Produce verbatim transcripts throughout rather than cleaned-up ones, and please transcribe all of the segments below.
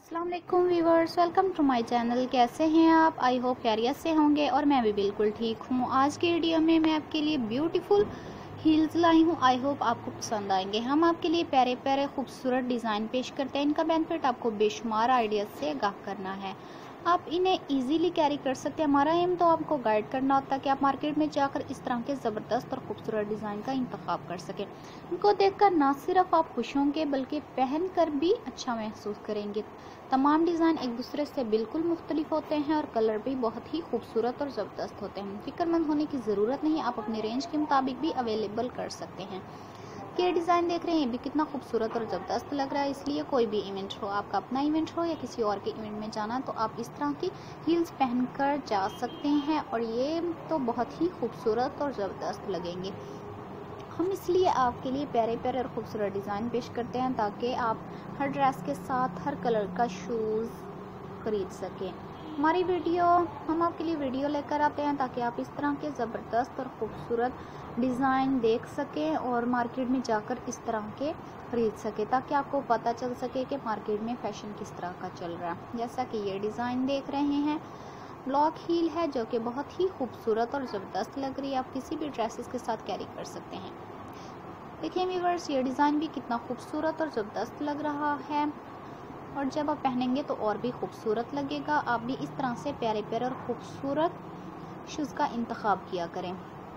अस्सलाम वालेकुम viewers, welcome to my channel. कैसे हैं आप? आई होप खैरियत से होंगे और मैं भी बिल्कुल ठीक हूँ। आज की वीडियो में मैं आपके लिए ब्यूटीफुल हील्स लाई हूँ। आई होप आपको पसंद आएंगे। हम आपके लिए प्यारे प्यारे खूबसूरत डिज़ाइन पेश करते हैं। इनका बेनिफिट आपको बेशुमार आइडियाज़ से आगाह करना है। आप इन्हें इजीली कैरी कर सकते हैं। हमारा एम तो आपको गाइड करना होता है कि आप मार्केट में जाकर इस तरह के ज़बरदस्त और खूबसूरत डिज़ाइन का इंतखाब कर सकें। इनको देखकर ना सिर्फ आप खुश होंगे बल्कि पहन कर भी अच्छा महसूस करेंगे। तमाम डिज़ाइन एक दूसरे से बिल्कुल मुख्तलिफ होते हैं और कलर भी बहुत ही खूबसूरत और ज़बरदस्त होते हैं। फिक्रमंद होने की ज़रूरत नहीं, आप अपने रेंज के मुताबिक भी अवेलेबल कर सकते हैं। ये डिज़ाइन देख रहे हैं, ये भी कितना खूबसूरत और ज़बरदस्त लग रहा है। इसलिए कोई भी इवेंट हो, आपका अपना इवेंट हो या किसी और के इवेंट में जाना, तो आप इस तरह की हील्स पहनकर जा सकते हैं और ये तो बहुत ही खूबसूरत और ज़बरदस्त लगेंगे। हम इसलिए आपके लिए प्यारे प्यारे और खूबसूरत डिज़ाइन पेश करते हैं ताकि आप हर ड्रेस के साथ हर कलर का शूज़ खरीद सकें। हमारी वीडियो हम आपके लिए वीडियो लेकर आते हैं ताकि आप इस तरह के ज़बरदस्त और ख़ूबसूरत डिज़ाइन देख सकें और मार्केट में जाकर इस तरह के खरीद सकें, ताकि आपको पता चल सके कि मार्केट में फ़ैशन किस तरह का चल रहा है। जैसा कि ये डिज़ाइन देख रहे हैं, ब्लॉक हील है जो कि बहुत ही खूबसूरत और ज़बरदस्त लग रही है। आप किसी भी ड्रेसेस के साथ कैरी कर सकते हैं। देखिए व्यूअर्स, ये डिज़ाइन भी कितना खूबसूरत और ज़बरदस्त लग रहा है और जब आप पहनेंगे तो और भी खूबसूरत लगेगा। आप भी इस तरह से प्यारे प्यारे और खूबसूरत शूज़ का इंतखाब किया करें।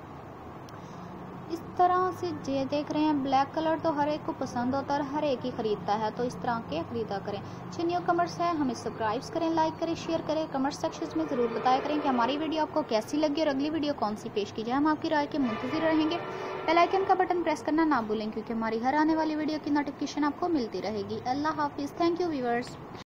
इस तरह से ये देख रहे हैं, ब्लैक कलर तो हर एक को पसंद होता है और हर एक ही ख़रीदता है, तो इस तरह के ख़रीदा करें। जो न्यू कमर्स है हमें सब्सक्राइब करें, लाइक करें, शेयर करें। कमेंट सेक्शन में ज़रूर बताया करें कि हमारी वीडियो आपको कैसी लगी और अगली वीडियो कौन सी पेश की जाए। हम आपकी राय के मुंतज़िर रहेंगे। बेल आइकन का बटन प्रेस करना ना भूलें क्योंकि हमारी हर आने वाली वीडियो की नोटिफिकेशन आपको मिलती रहेगी। अल्लाह हाफिज़। Thank you viewers.